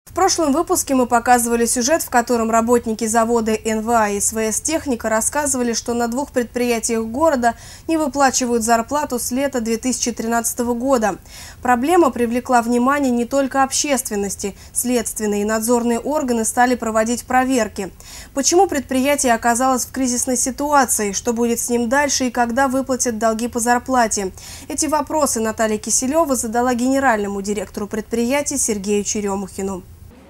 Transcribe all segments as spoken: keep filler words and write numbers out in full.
В прошлом выпуске мы показывали сюжет, в котором работники завода эн вэ а и эс вэ эс «Техника» рассказывали, что на двух предприятиях города не выплачивают зарплату с лета две тысячи тринадцатого года. Проблема привлекла внимание не только общественности. Следственные и надзорные органы стали проводить проверки. Почему предприятие оказалось в кризисной ситуации, что будет с ним дальше и когда выплатят долги по зарплате? Эти вопросы Наталья Киселева задала генеральному директору предприятия Сергею Черемухину.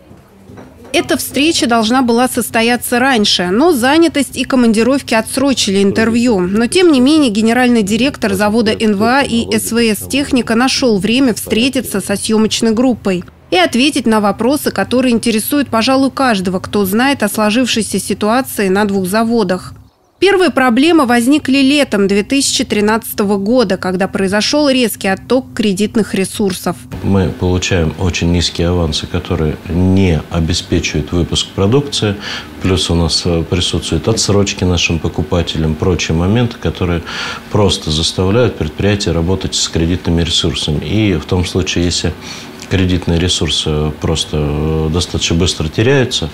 Эта встреча должна была состояться раньше, но занятость и командировки отсрочили интервью. Но тем не менее генеральный директор завода эн вэ а и эс вэ эс «Техника» нашел время встретиться со съемочной группой и ответить на вопросы, которые интересуют, пожалуй, каждого, кто знает о сложившейся ситуации на двух заводах. Первые проблемы возникли летом две тысячи тринадцатого года, когда произошел резкий отток кредитных ресурсов. Мы получаем очень низкие авансы, которые не обеспечивают выпуск продукции. Плюс у нас присутствуют отсрочки нашим покупателям, прочие моменты, которые просто заставляют предприятие работать с кредитными ресурсами. И в том случае, если кредитные ресурсы просто достаточно быстро теряются,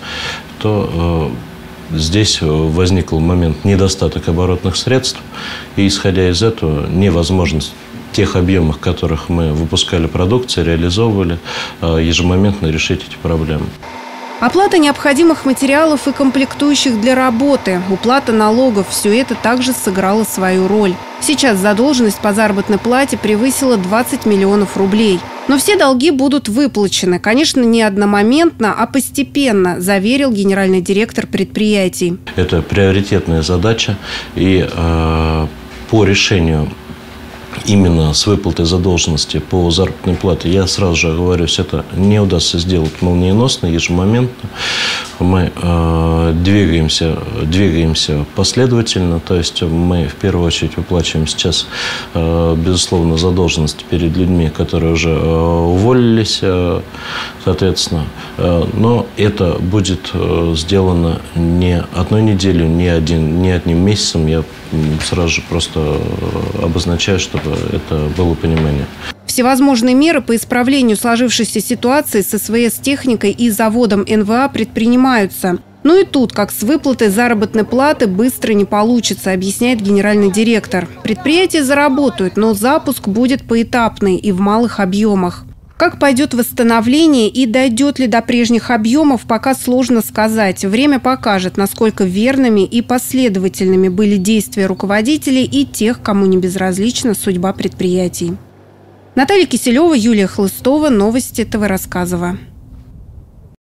то здесь возникл момент недостаток оборотных средств, и, исходя из этого, невозможность в тех объемах, в которых мы выпускали продукцию, реализовывали, ежемоментно решить эти проблемы. Оплата необходимых материалов и комплектующих для работы, уплата налогов – все это также сыграло свою роль. Сейчас задолженность по заработной плате превысила двадцать миллионов рублей. Но все долги будут выплачены. Конечно, не одномоментно, а постепенно, заверил генеральный директор предприятий. Это приоритетная задача, и э, по решению именно с выплатой задолженности по заработной плате, я сразу же оговорюсь, это не удастся сделать молниеносно, ежемоментно. Мы э, двигаемся, двигаемся последовательно, то есть мы в первую очередь выплачиваем сейчас, э, безусловно, задолженность перед людьми, которые уже э, уволились, э, соответственно. Э, но это будет э, сделано не одной неделю, не, один, не одним месяцем. Я сразу же просто обозначаю, чтобы это было понимание. Всевозможные меры по исправлению сложившейся ситуации с эс вэ эс «Техникой» и заводом эн вэ а предпринимаются. Но и тут, как с выплатой заработной платы, быстро не получится, объясняет генеральный директор. Предприятия заработают, но запуск будет поэтапный и в малых объемах. Как пойдет восстановление и дойдет ли до прежних объемов, пока сложно сказать. Время покажет, насколько верными и последовательными были действия руководителей и тех, кому не безразлична судьба предприятий. Наталья Киселева, Юлия Хлыстова. Новости ТВ Рассказово.